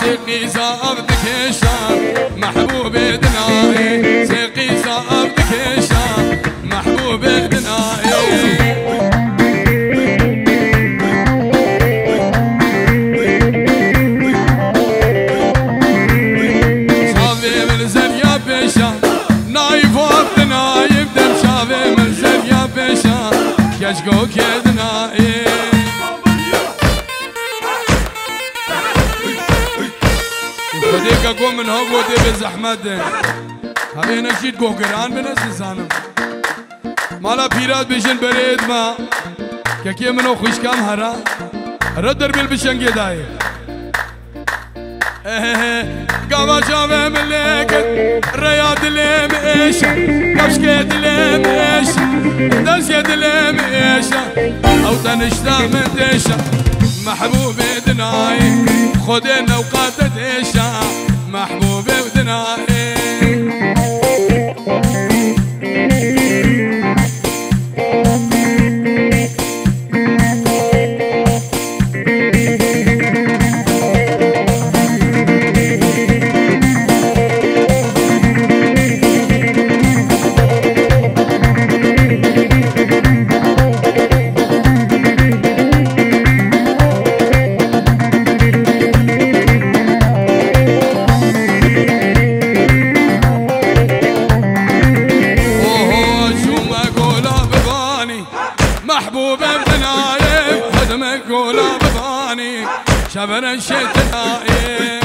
سقي صابتك الشام محبوب دناي سقي صابتك الشام محبوب دناي شافي من زريا بشام نايف وطنا يبدأ شافي من زريا بشام يشقوك يا دناي خديك اقوم من هوق ودي بزحمت هبه نشید گوگران بنس زانم مالا پیرات بشن برید ما که کی منو خوشکم هرا ردر بیل بشنگی دای قاما شافه ملكت رياض ليم ايش كشكت ليم ايش دشت ليم ايش او تنشتا من ديشا محبوب دناي خدنا وقاتت ايشا محبوب دناي شبر الشتائي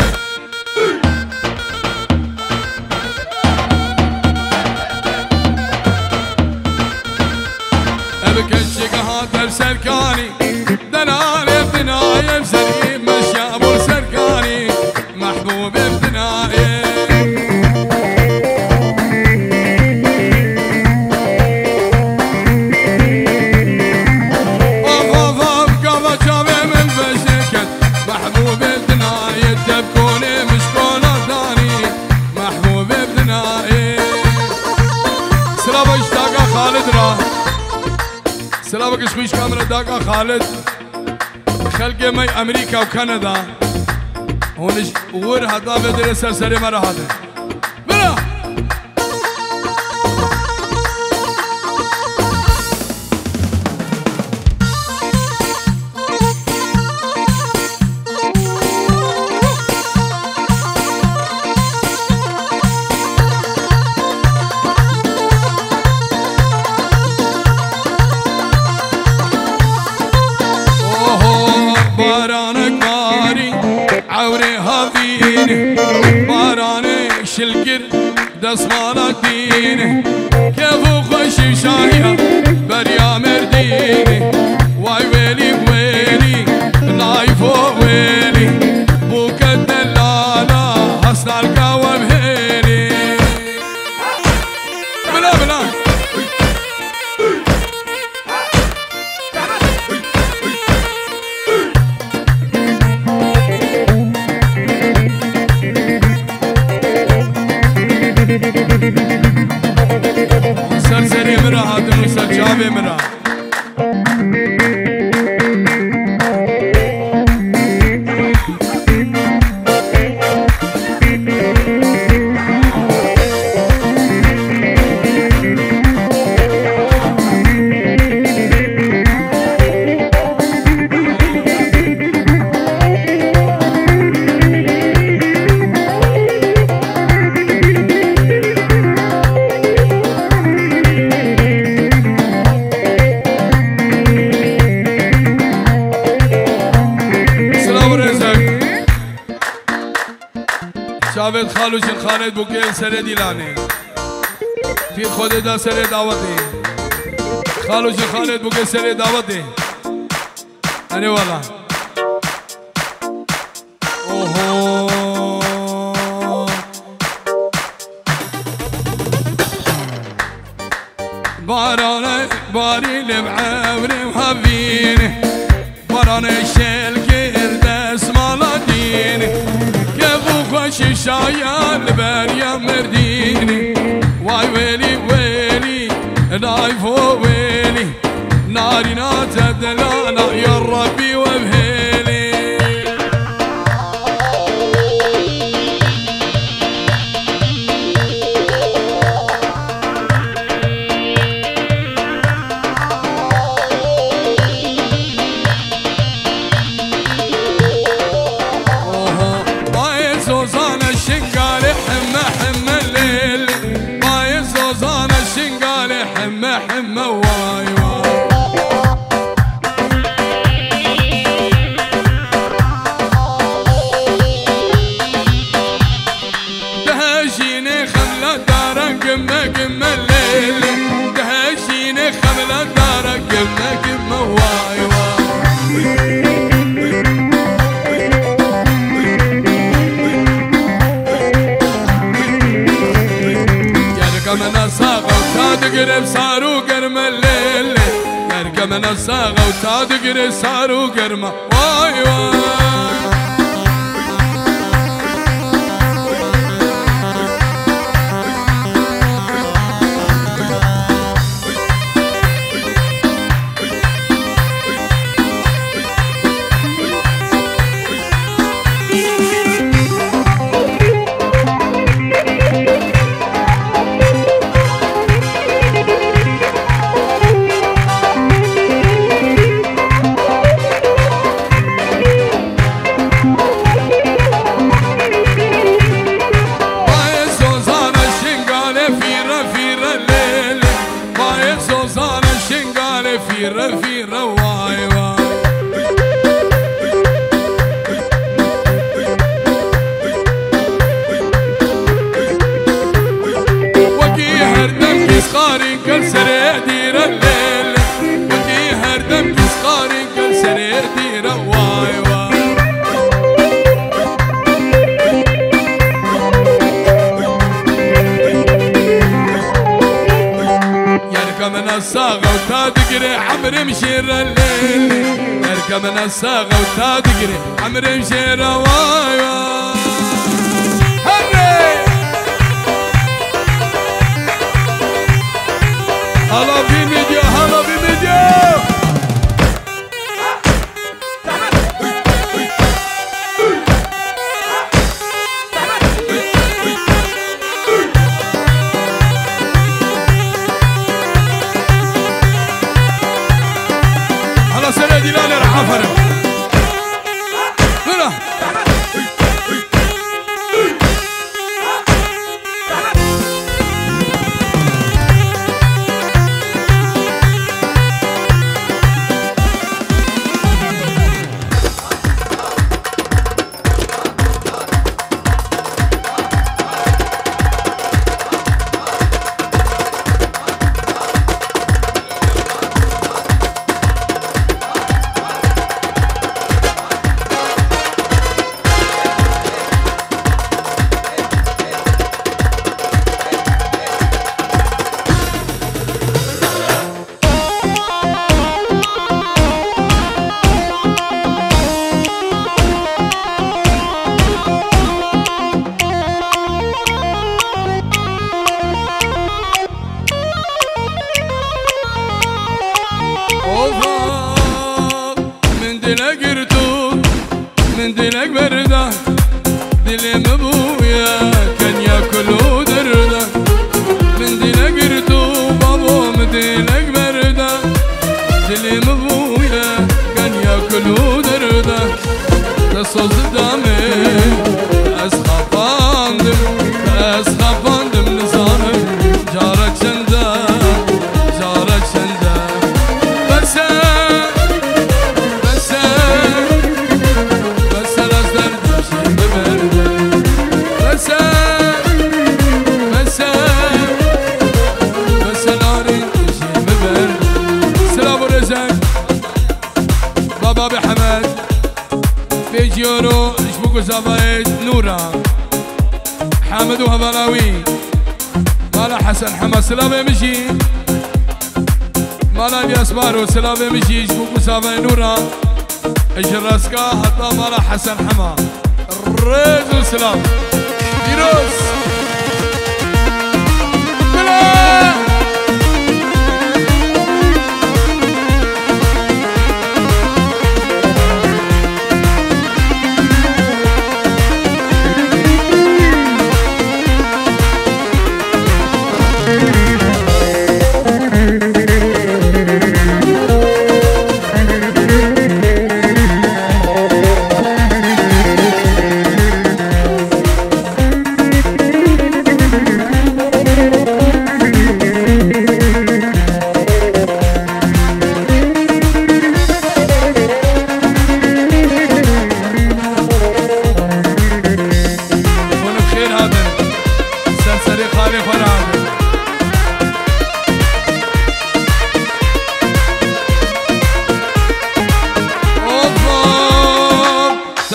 ابك الشقهات السركاني دناري بنايم سليم مشى ابو السركاني محبوب بنايم سلامك شويش كاميرا داقا خالد خلقي مي امريكا وكندا هونش ور هدا بدر سرسري مرة هذا بلا شلقر دسمالة ديني كيفو خوشي شايا بريا مرديني واي ويلي ويلي نايفو ويلي بوك الدلالة حسنا القوى بهيلي بلا بلا سرسري مرا هاتنو سرجابي مرا جاوید خالوشن خالد بوکیل سر دیلانه پیر خود دا سر دعوته خالوشن خالد بوکیل سر دعوته اره والا اوهو بارانه باری لمعوري وحبيني بارانه الشلقر دس مالديني خوشی شاید بریا مردینی وای ویلی ویلی نایف و ویلی نارینات دلانا یا ربی و بهیلی حمة حمة واي واي دهشيني خملة دارك قمة قمة الليل دهشيني خملة دارك قمة قمة واي واي من الصاغة وتادقرب صاروا قرم الليل يرقى من الصاغة وتادقرب صاروا قرم واي واي فيرة واي واي وكي هردم كسخاري كل سريع دير الليل وكي هردم كسخاري كل سريع دير واي واي يركب من الصاغة وتادقري عمري مشير الليل يركب من الصاغة وتادقري عمري مشير واي واي هلا بميديا هلا بميديا هلا سنة ديلاني رح أفرم هلا من دلك رتوب من دلك بردة دلي مبويا كان ياكلو دردة من دلك رتوب ابو من دلك بردة دلي مبويا كان ياكلو دردة تصوص دامي اسخفاندم نصانم جارك شندا جارك شندا بس الأصدر تمشي ببردة بس الأري تمشي ببردة سلام الرزق بابا بحمد بيجيورو شبوكو زفايت نورا حامد وهبلاوي مالا حسن حما سلام مشي مالا بياسبارو سلام مشي شبوكو زفايت نورا اجراسكا حتى مالا حسن حما الريز والسلام فيروز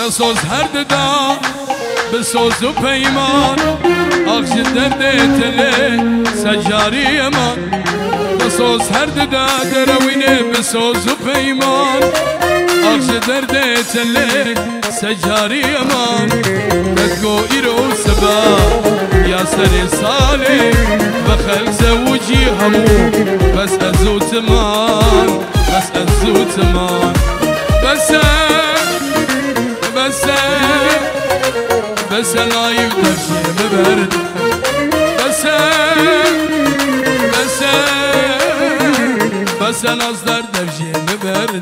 دسوز هر ددا بسوز و پیمان آخش درد تله سجاری امان دسوز هر ددا دروینه بسوز و پیمان آخش درد تله سجاری امان تدقو ایرو سبا یا سر ساله بخل زوجي همو بس ازو تمان بس ازو تمان بس بس بس لايف دفشي مبرد بس بس بس نصدر دفشي مبرد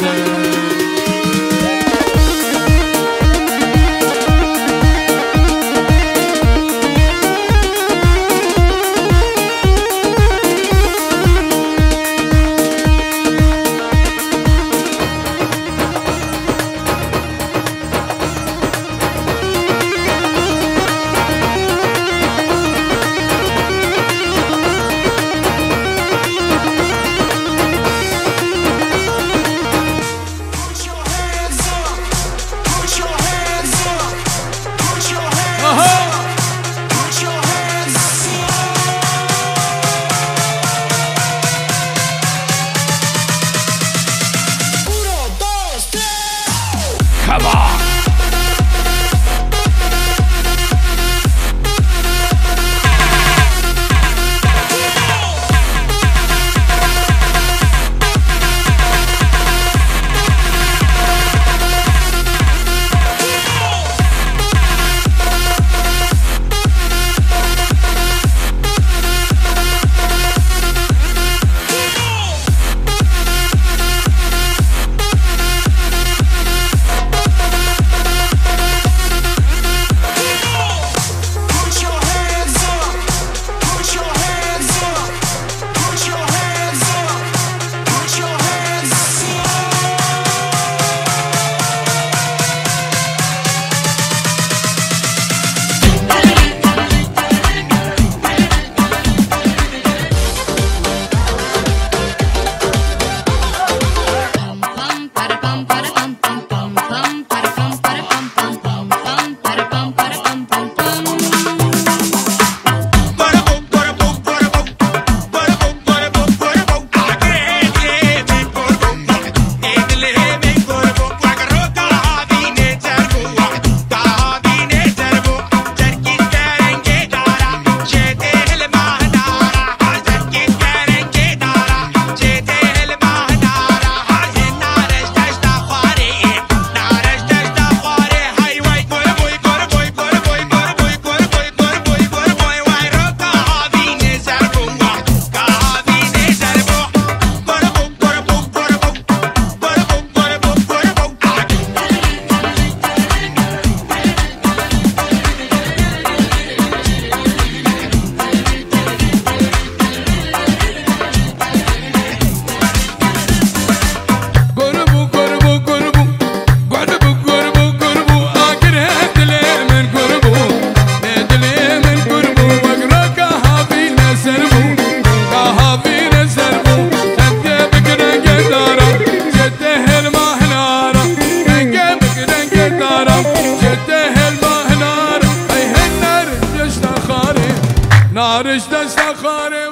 نارش دست خاره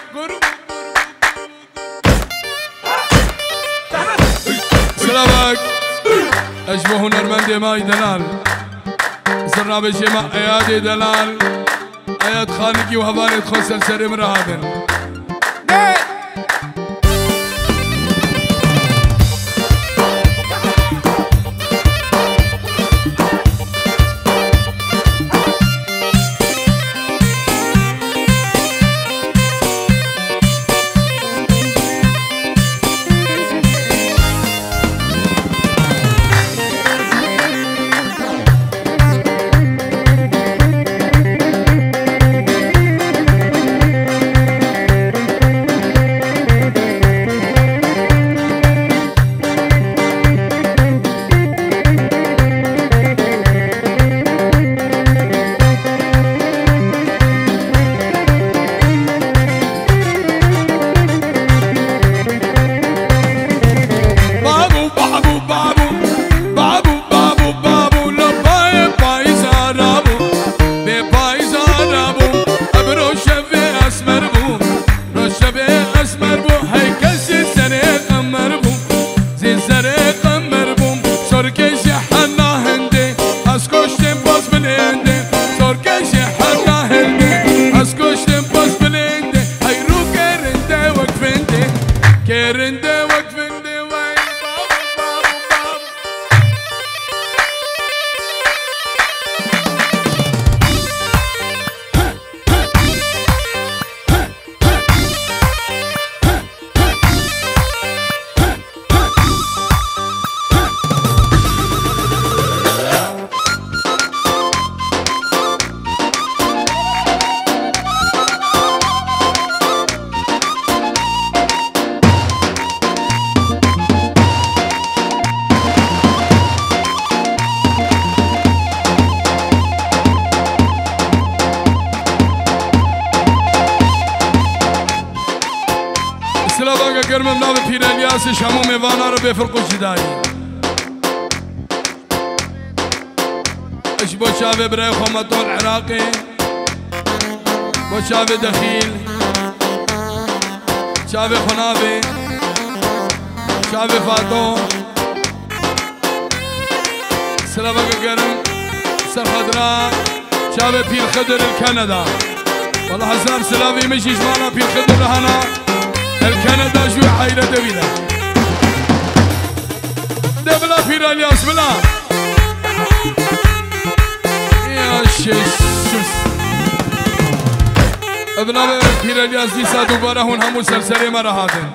سلامك اشبه هنرمند ماي دلال سرنا بشما ايادي دلال اياد خانقي وهباني تخسر سري مرهابن كيرنده وقفنده وين بابو سلابا كرم مناف بير الياس شامو ميوانا ربي فرقو جداي اش بو شافي براي خمطو العراقي بو شافي دخيل شافي خنافي شافي فاتو سلابا كرم سر خضراء شافي بير خضر الكندا والله حسام سلافي مشي جمانا بير خضر هنا الكندا شو حيرة دبيلة دبلا بير الياس بلا يا شيش بلا بير الياس دي سادو برهون همو سلسلة مرة هاتن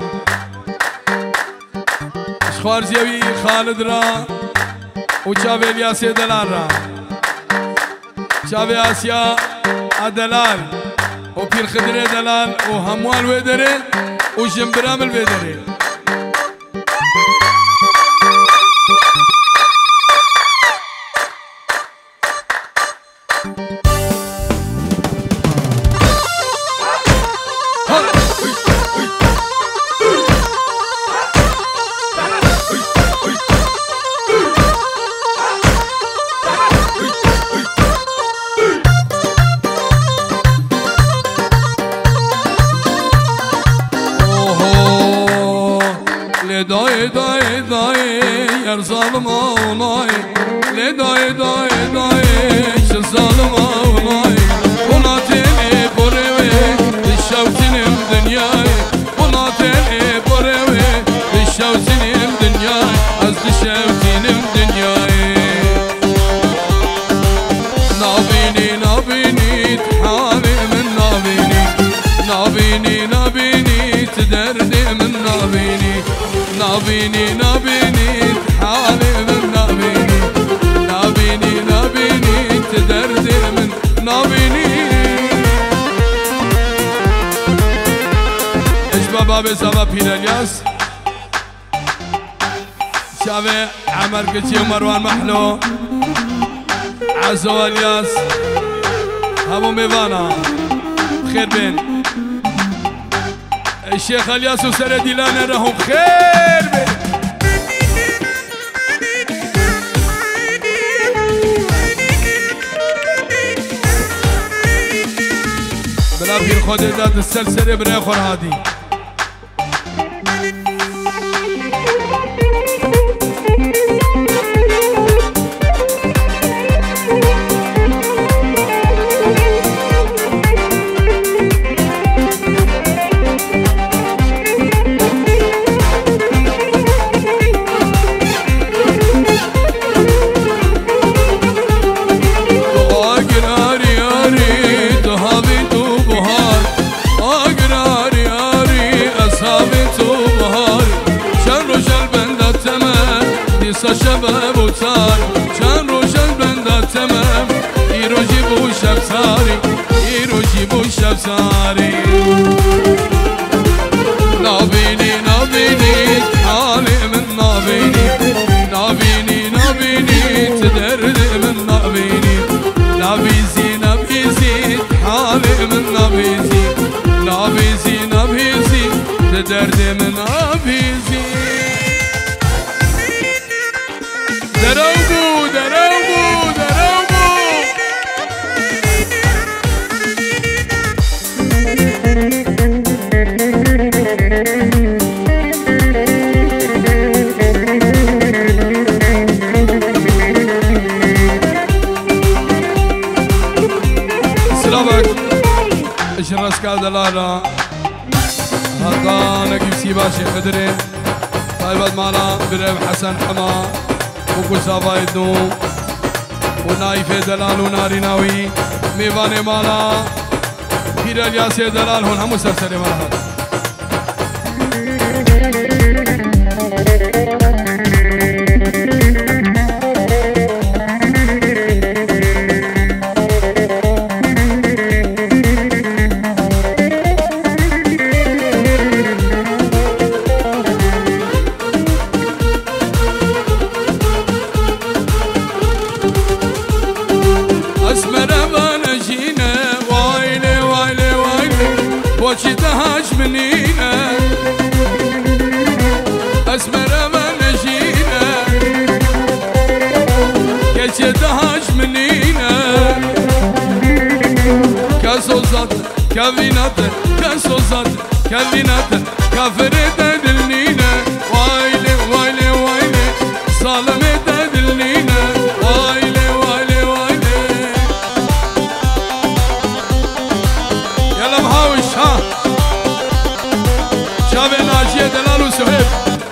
شخوار زيوي خالد را وشافي الياس دلال را شافي آسيا دلال وبير خضر دلال وهموال ويدري وجنبرام البدري داي داي داي يا ظالم اوناي لي داي داي داي شو ظالم اوناي وناتني بروي الشوتني بدنياي وناتني بروي الشوتني بدنياي از الشوتني بدنياي نابيني نابيني تحالي من نابيني نابيني نابيني تدردي من نابيني نابيني نابيني حالي من نابيني نابيني نابيني تدردي من نابيني ايش بابا سبا بير الياس شافي عمر قتي ومروان محلو عزو الياس همو ميفانا خير بين الشيخ الياس وسردي لانا لهم خير بين بلا بير خود ذات السلسلة بري خور هادي شباب وتار كان روجل بندات تمام يروجي بو شبساري يروجي بو شبساري نابيني نابيني حالي من نابيني نابيني نابيني تدرد من نابيني نابيزي نابيزي حالي من نابيزي نابيزي نابيزي تدرد من نابيزي دروبو دروبو دروبو سلامك اشرس كادلالا هضانك ميرسي باشي خدرين طيبت مالا بريم حسن حما وكوسافا يدنو ونايف دلال وناريناوي ميواني مالا بير الياس دلال هون همو سرسري مالا وشي دهاش منينا اسمر ما نجينا كشي دهاش منينا كاسوزات كافينات كاسوزات كافينات كافرت دلنينا وايلي وايلي وايلي ظالمت دلنينا وايلي وايلي وايلي يلا مهاوش ها شافي ناجية دلال وسهيب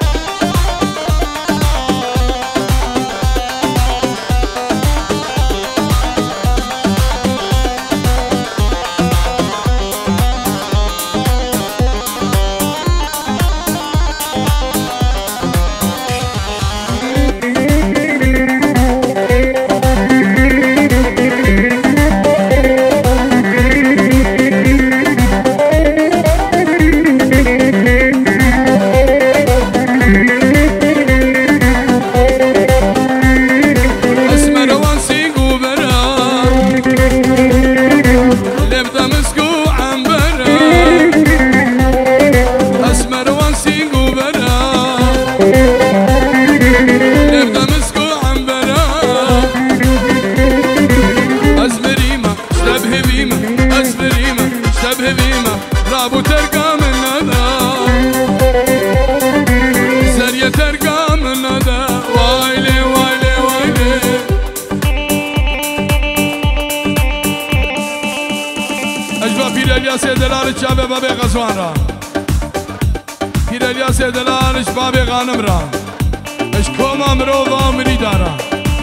شابه بابي غزوان را پیر الیاس دلالش بابي غانم را اش کوما مروضا مریدارا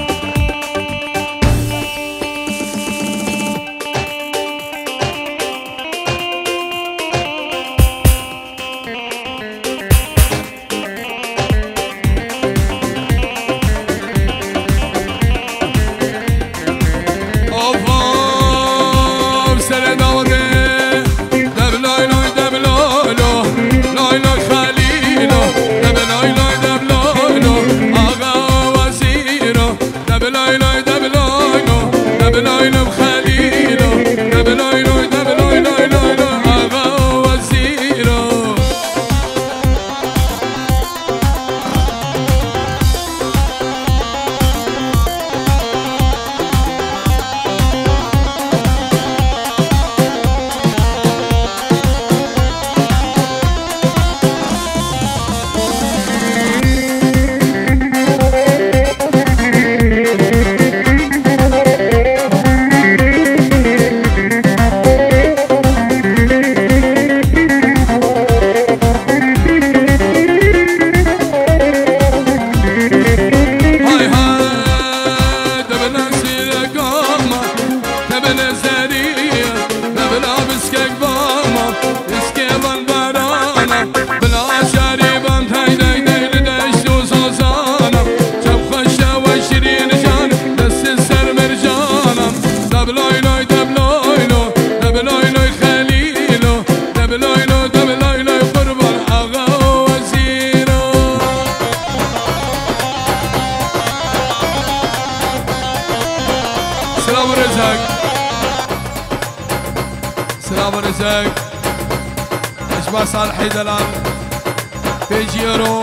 صالحي دلال بيجي يورو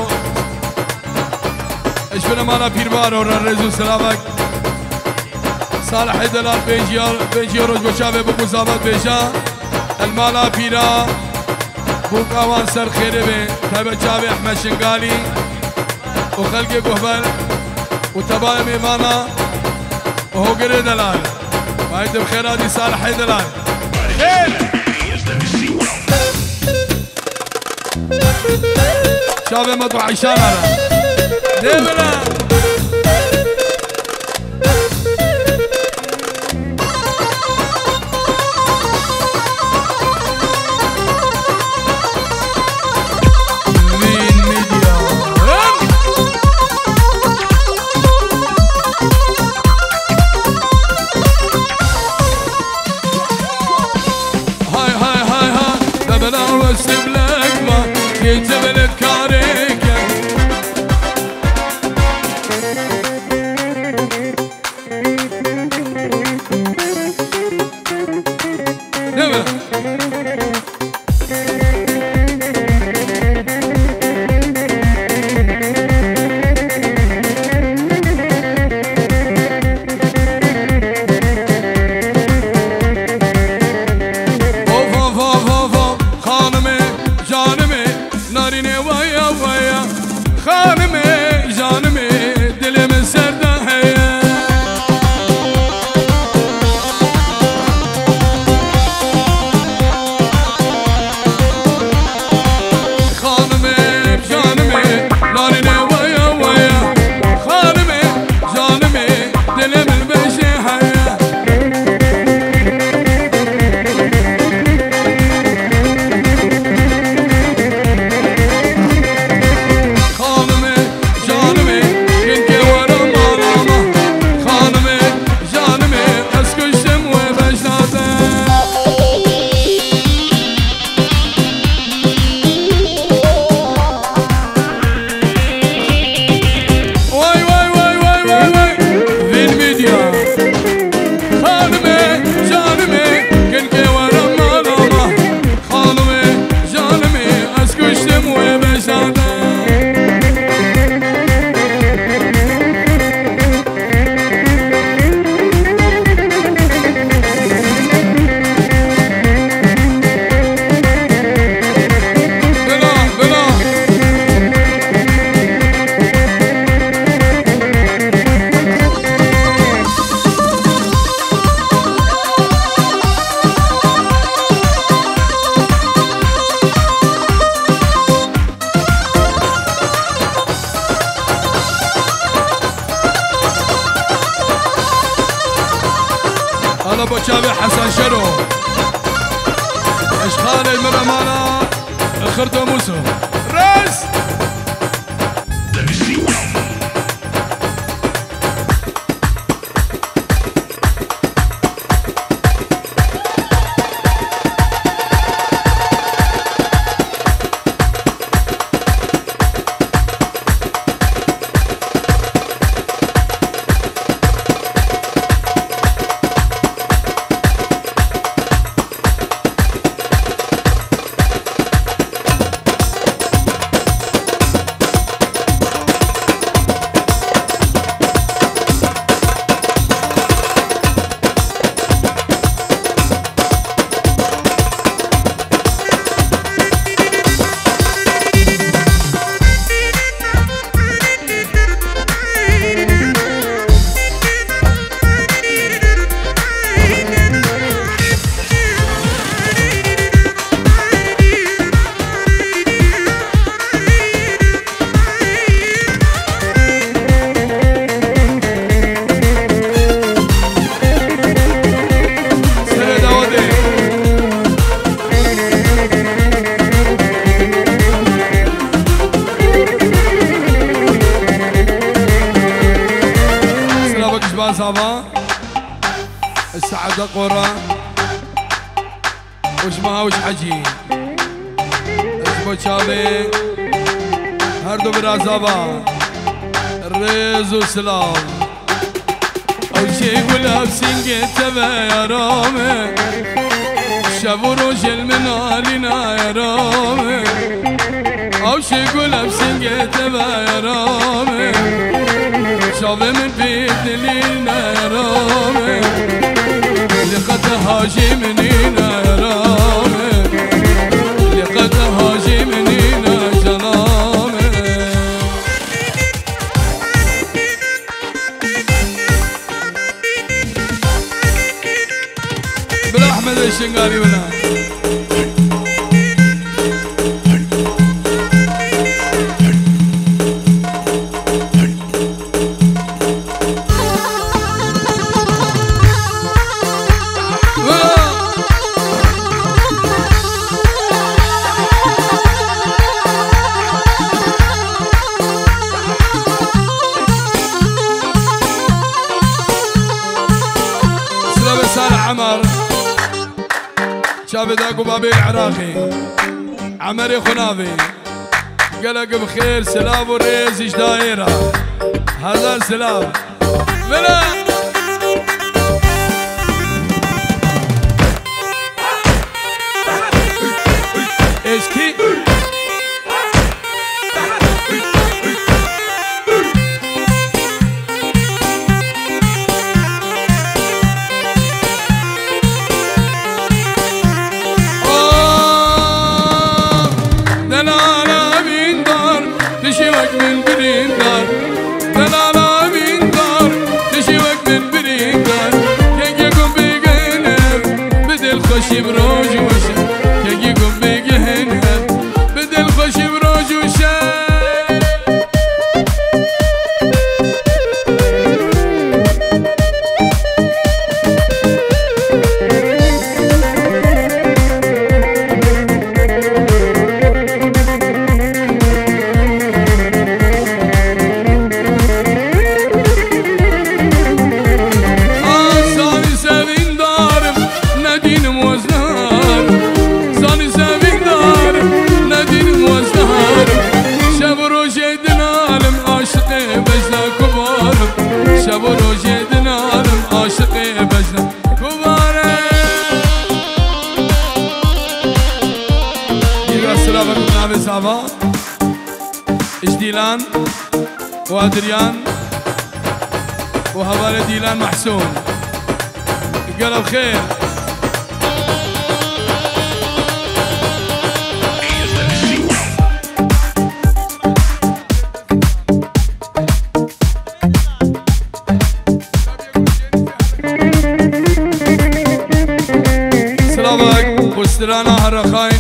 ايش بنا مالا بيربارو رزو سلامك صالحي دلال بيجي يورو بشافي بوكو زابط بيجا المالا بيرا بوكاوان سر خيري بي تابع شافي احمد شنقالي وخلقي بوهبل وتبايا ميمانا وهو قري دلال وهيدا بخيراتي صالحي دلال خير شابه مطوع عشان على ديبنا ابو شابي حسن شرو اشخال المرمانة خرطو موسو راس السعادة قرى وش ما وش حجي اسمه شابي هردو برازابا الريز وسلام او شي يقول بسنجة تبا يا رامي شافو روجل من علينا يا رامي او شي يقول بسنجة تبا يا رامي شافي من بيت دليلنا يا رامي لقد هاجي منينا يا رامي لقد هاجي منينا جنامي بلا احمد الشنقاري ولا شافداكو بابي العراقي عمري خنافي قالك بخير سلام والريز ايش دايره هذا السلام بلا ايش كي خوشی بروج وشه که گم بگهن بدل خوشی بروج وشه ديلان وادريان وهوالي ديلان محسون قلب خير سلامك وسترانا هالرخاين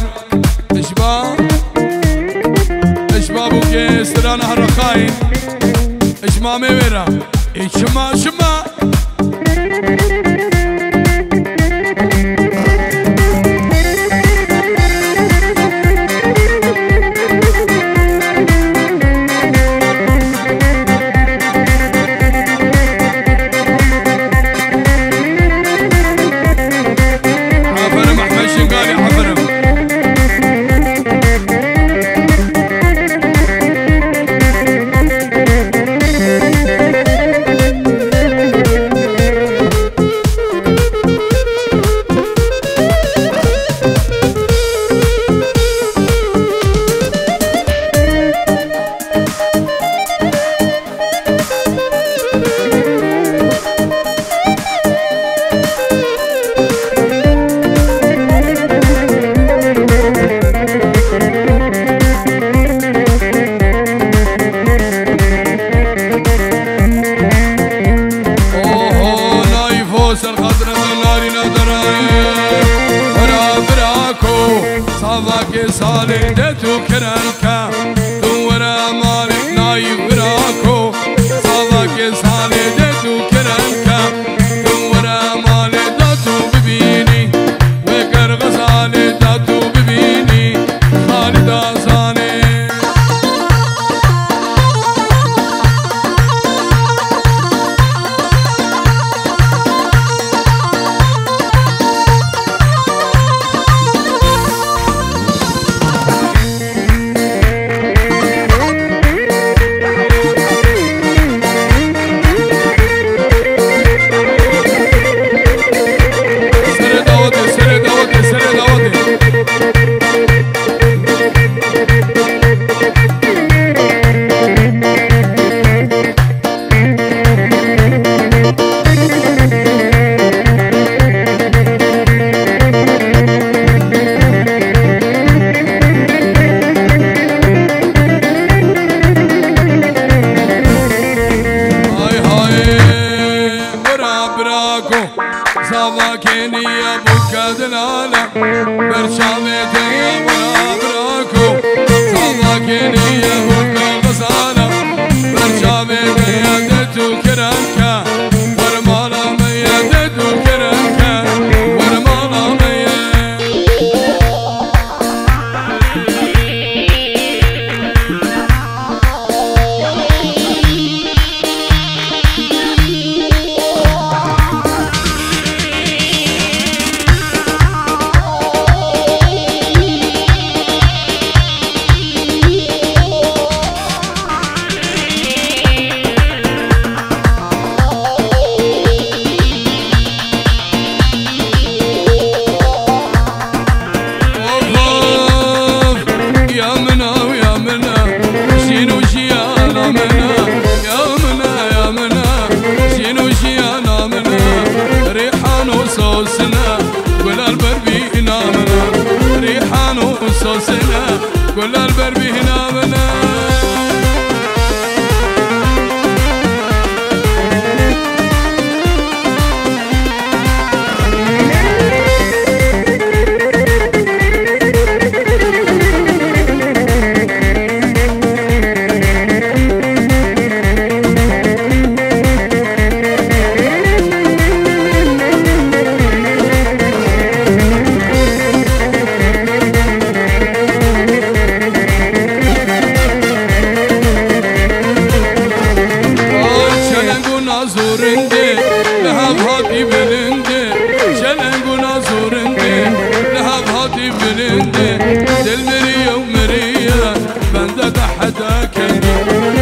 اشبابو كي سترانا هالرخاين اشما ميورا اشما شما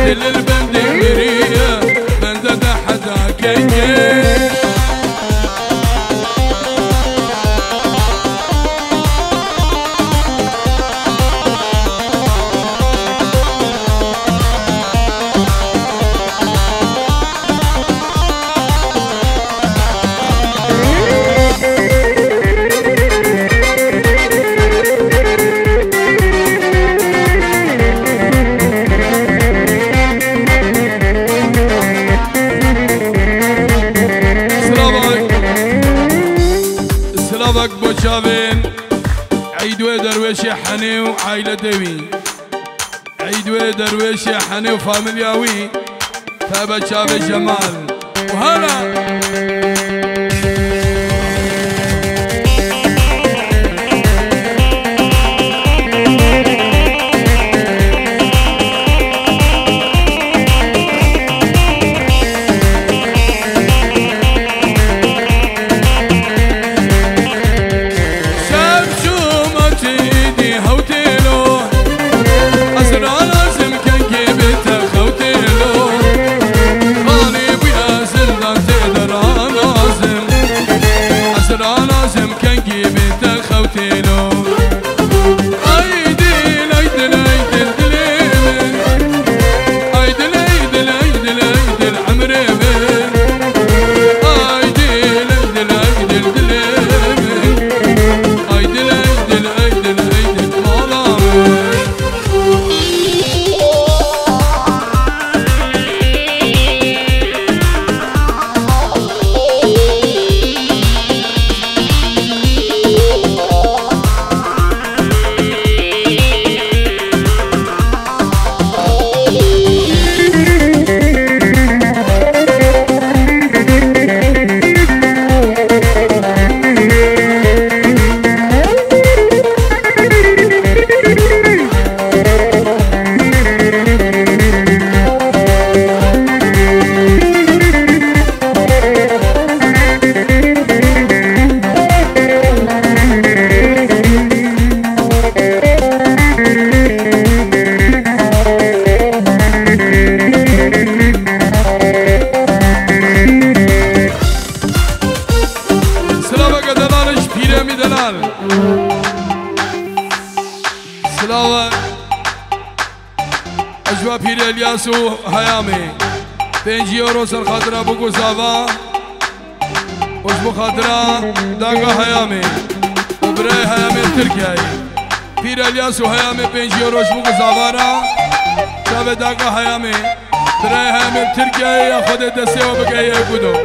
دل البند مريه بند ده حدا كيكي عيدوي درويش حني وعائلة دوي عيدوي درويش حني وفاميلياوي ثابت شاف جمال وهلا اجوا پیر الیاس و هیامی 5 یورو سر خاطره بگو زاوا وش بو خاطره داگا هیامی و برای هیامی ترکیه پیر الیاس و هیامی 5 یوروش بگو زاوا را شب داگا هیامی برای هیامی ترکیه یا خود دسته و بگه گودو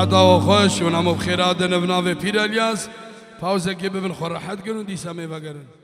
داو خوش و نمو بخیرات نبنا و پیر الیاس پاوزه که ببین خور راحت گرون دیسا میوه گرن